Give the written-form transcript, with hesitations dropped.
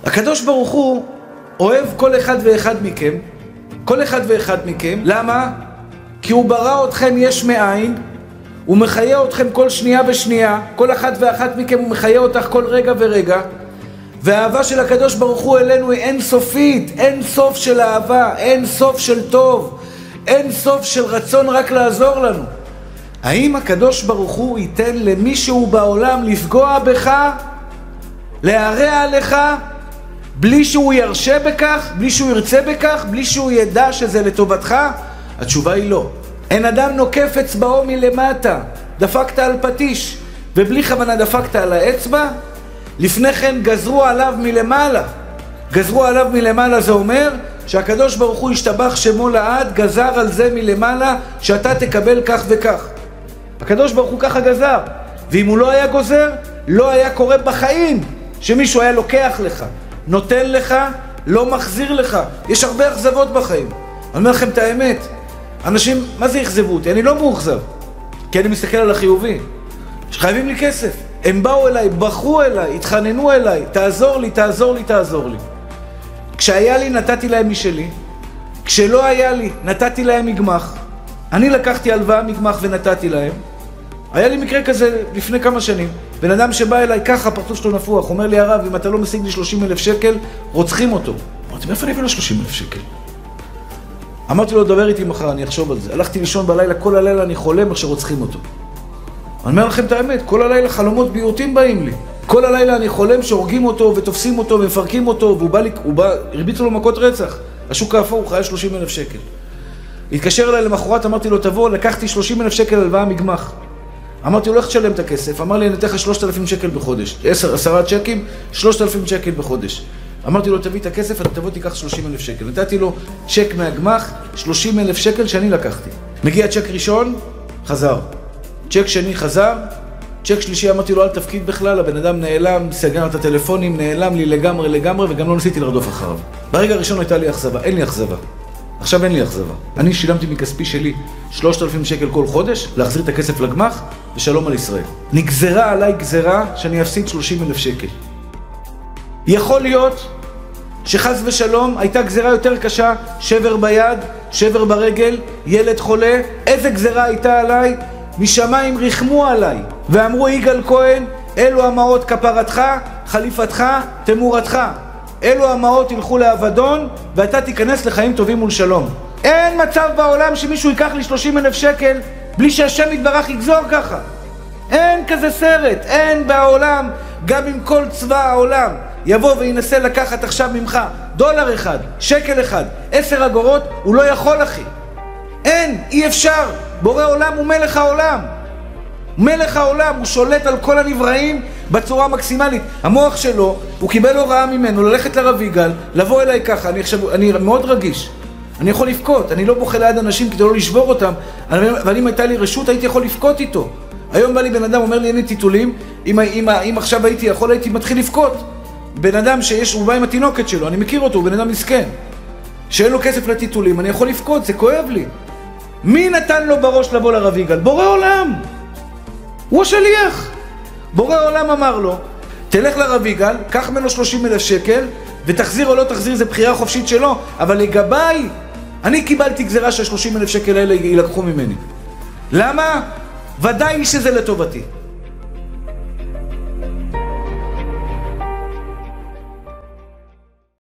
הקדוש ברוך הוא אוהב כל אחד ואחד מכם, כל אחד ואחד מכם. למה? כי הוא ברא אתכם יש מאין, הוא מחיה אתכם כל שנייה ושנייה, כל אחד ואחת מכם הוא מחיה אותך כל רגע ורגע, והאהבה של הקדוש ברוך הוא אלינו היא אין סופית, אין סוף של אהבה, אין סוף של טוב, אין סוף של רצון רק לעזור לנו. האם הקדוש ברוך הוא ייתן למישהו בעולם לפגוע בך, להרע עליך, בלי שהוא ירשה בכך, בלי שהוא ירצה בכך, בלי שהוא ידע שזה לטובתך? התשובה היא לא. אין אדם נוקף אצבעו מלמטה, דפקת על פטיש ובלי כוונה דפקת על האצבע, לפני כן גזרו עליו מלמעלה. גזרו עליו מלמעלה זה אומר שהקדוש ברוך הוא השתבח שמו לעד, גזר על זה מלמעלה שאתה תקבל כך וכך. הקדוש ברוך הוא ככה גזר, ואם הוא לא היה גוזר, לא היה קורה בחיים שמישהו היה לוקח לך, נותן לך, לא מחזיר לך. יש הרבה אכזבות בחיים. אני אומר לכם את האמת, אנשים, מה זה יחזבו אותי? אני לא מאוכזב, כי אני מסתכל על החיובי. שחייבים לי כסף. הם באו אליי, בחרו אליי, התחננו אליי, תעזור לי, תעזור לי, תעזור לי. כשהיה לי נתתי להם משלי, כשלא היה לי נתתי להם מגמח. אני לקחתי הלוואה מגמח ונתתי להם. היה לי מקרה כזה לפני כמה שנים. בן אדם שבא אליי ככה, פרצוף שלו נפוח, אומר לי הרב, אם אתה לא משיג לי 30,000 שקל, רוצחים אותו. אמרתי, מאיפה אני אביא לו 30,000 שקל? אמרתי לו, דבר איתי מחר, אני אחשוב על זה. הלכתי לישון בלילה, כל הלילה אני חולם איך שרוצחים אותו. אני אומר לכם את האמת, כל הלילה חלומות ביוטים באים לי. כל הלילה אני חולם שהורגים אותו ותופסים אותו ומפרקים אותו, והוא בא, הרביצו לו מכות רצח. השוק האפור הוא חייב 30,000 שקל. התקשר אליי למחרת, אמרתי לו, תבוא, לקחתי 30,000 שקל הלוואה מגמח. אמרתי לו, איך תשלם את הכסף? אמר לי, אני אתן לך 3,000 שקל בחודש. 10 צ'קים, 3,000 שקל בחודש. אמרתי לו, תביא את הכסף, אתה תבוא תיקח 30,000 שקל. נתתי לו צ'ק מהגמח, 30,000 שקל שאני לקחתי. מגיע צ'ק ראשון, חזר. צ'ק שני חזר, צ'ק שלישי אמרתי לו, אל תפקיד בכלל, הבן אדם נעלם, סגר את הטלפונים, נעלם לי לגמרי, וגם לא ניסיתי לרדוף אחריו. ברגע הראשון הייתה לי אכזבה, אין לי אכזבה. עכשיו אין לי אכזבה. אני שילמתי מכספי שלי 3,000 שקל כל חודש, להחזיר את הכסף לגמח, ושלום על ישראל. נגזרה עליי גזרה שאני אפסיד 30,000 שקל. יכול להיות שחס ושלום הייתה גזרה יותר קשה, שבר ביד, שבר ברגל, ילד חולה. איזה גזרה הייתה עליי? משמיים רחמו עליי ואמרו, יגאל כהן, אלו המעות כפרתך, חליפתך, תמורתך. אלו המעות ילכו לאבדון ואתה תיכנס לחיים טובים ולשלום. אין מצב בעולם שמישהו ייקח לי 30,000 שקל בלי שהשם יתברך יגזור ככה. אין כזה סרט, אין בעולם. גם אם כל צבא העולם יבוא וינסה לקחת עכשיו ממך דולר אחד, שקל אחד, 10 אגורות, הוא לא יכול, אחי. אין, אי אפשר. בורא עולם הוא מלך העולם. מלך העולם, הוא שולט על כל הנבראים בצורה מקסימלית. המוח שלו, הוא קיבל הוראה ממנו ללכת לרב יגאל, לבוא אליי ככה. אני מאוד רגיש. אני יכול לבכות, אני לא בוכה ליד אנשים כדי לא לשבור אותם, אבל אם הייתה לי רשות הייתי יכול לבכות איתו. היום בא לי בן אדם, אומר לי, אין לי טיטולים, אם עכשיו הייתי יכול, הייתי מתחיל לבכות. בן אדם הוא בא עם התינוקת שלו, אני מכיר אותו, הוא בן אדם מסכן. שאין לו כסף לטיטולים, אני יכול לבכות, זה כואב לי. מי נתן לו בראש לבוא לרב יגאל? בורא עולם. הוא השליח. בורא עולם אמר לו, תלך לרב יגאל, קח ממנו 30,000 שקל, ותחזיר או לא תחזיר, זה בחירה חופשית שלו, אבל לגביי, אני קיבלתי גזירה שה-30,000 שקל האלה יילקחו ממני. למה? ודאי שזה לטובתי.